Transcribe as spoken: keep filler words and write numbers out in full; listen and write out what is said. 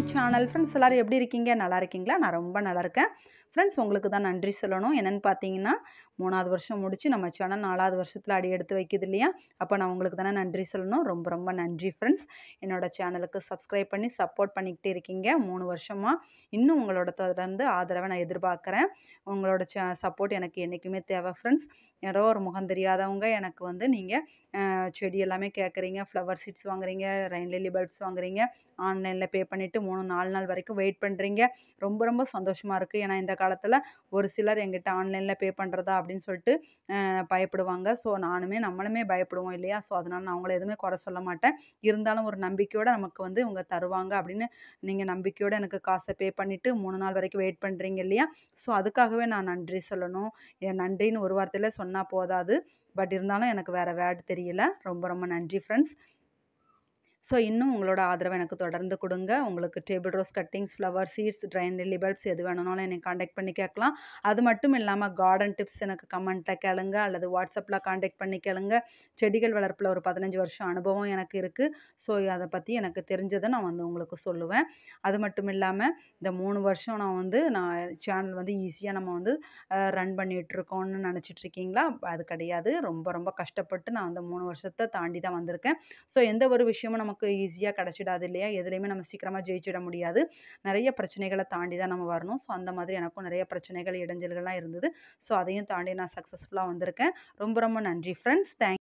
Channel. Friends எல்லாரும் எப்படி இருக்கீங்க? நல்லா இருக்கீங்களா? நான் ரொம்ப நல்லா இருக்கேன். ஃப்ரெண்ட்ஸ் உங்களுக்கு தான் நன்றி சொல்லணும். என்னன்னு பார்த்தீங்கன்னா, மூணாவது வருஷம் முடிச்சு நம்ம சேனல் நாலாவது வருஷத்துல அடி எடுத்து வைக்குது இல்லையா? அப்ப நான் உங்களுக்கு தானே நன்றி சொல்லணும். ரொம்ப ரொம்ப நன்றி ஃப்ரெண்ட்ஸ். என்னோட சேனலுக்கு சப்ஸ்கிரைப் பண்ணி சப்போர்ட் பண்ணிக்கிட்டே இருக்கீங்க. மூணு வருஷமா. இன்னும் உங்களோட தொடர்ந்து ஆதரவ நான் எதிர்பார்க்குறேன். உங்களோட ச சப்போர்ட் எனக்கு என்னைக்குமே தேவை ஃப்ரெண்ட்ஸ். யாரோ ஒரு முகம் தெரியாதவங்க எனக்கு வந்து நீங்க அ செடி எல்லாமே கேட்குறீங்க, ஃப்ளவர் சீட்ஸ் வாங்குறீங்க, ரெயின் லில்லி பல்ப்ஸ் வாங்குறீங்க, ஆன்லைன்ல பே பண்ணிட்டு மூணு, நாலு நாள் வரைக்கும் வெயிட் பண்றீங்க. ரொம்ப ரொம்ப சந்தோஷமா இருக்கு. ஏன்னா இந்த காலத்துல ஒரு சிலர் என்கிட்ட ஆன்லைன்ல பே பண்றதா அப்படின்னு சொல்லிட்டு அ பயப்படுவாங்க. ஸோ நானுமே நம்மளுமே பயப்படுவோம் இல்லையா? ஸோ அதனால நான் அவங்கள எதுவுமே குறை சொல்ல மாட்டேன். இருந்தாலும் ஒரு நம்பிக்கையோட நமக்கு வந்து இவங்க தருவாங்க அப்படின்னு நீங்க நம்பிக்கையோட எனக்கு காச பே பண்ணிட்டு மூணு நாள் வரைக்கும் வெயிட் பண்றீங்க இல்லையா? ஸோ அதுக்காகவே நான் நன்றி சொல்லணும். என் நன்றின்னு ஒரு வார்த்தையில சொன்னா போதாது. பட் இருந்தாலும் எனக்கு வேற வேர்ட் தெரியல. ரொம்ப ரொம்ப நன்றி ஃப்ரெண்ட்ஸ். ஸோ இன்னும் உங்களோட ஆதரவ எனக்கு தொடர்ந்து குடுங்க. உங்களுக்கு table rose cuttings, flower seeds, rain lily bulbs எது வேணும்னாலும் என்னை கான்டாக்ட் பண்ணி கேட்கலாம். அது மட்டும் இல்லாம கார்டன் டிப்ஸ் எனக்கு கமெண்ட்ல கேளுங்க அல்லது வாட்ஸ்அப்ல கான்டாக்ட் பண்ணி கேளுங்க. செடிகள் வளர்ப்புல ஒரு பதினஞ்சு வருஷம் அனுபவம் எனக்கு இருக்கு. ஸோ அத பத்தி எனக்கு தெரிஞ்சத நான் வந்து உங்களுக்கு சொல்லுவேன். அது மட்டும் இல்லாம இந்த மூணு வருஷம் நான் வந்து நான் சேனல் வந்து ஈஸியா நம்ம வந்து அ ரன் பண்ணிட்டுருக்கோம்னு நெனச்சிட்டு இருக்கீங்களா? அது கிடையாது. ரொம்ப ரொம்ப கஷ்டப்பட்டு நான் அந்த மூணு வருஷத்த தாண்டி தான் வந்திருக்கேன். ஸோ எந்த ஒரு விஷயமும் நமக்கு ஈஸியா கிடைச்சிடாது இல்லையா? எதுலயுமே நம்ம சீக்கிரமா ஜெயிச்சிட முடியாது. நெறைய பிரச்சனைகள தாண்டி தான் நம்ம வரணும். ஸோ அந்த மாதிரி எனக்கும் நெறைய பிரச்சனைகள், இடைஞ்சல்கள்லாம் இருந்தது. ஸோ அதையும் தாண்டி நான் சக்சஸ்ஃபுல்லா வந்திருக்கேன். ரொம்ப ரொம்ப நன்றி ஃப்ரெண்ட்ஸ். தேங்க்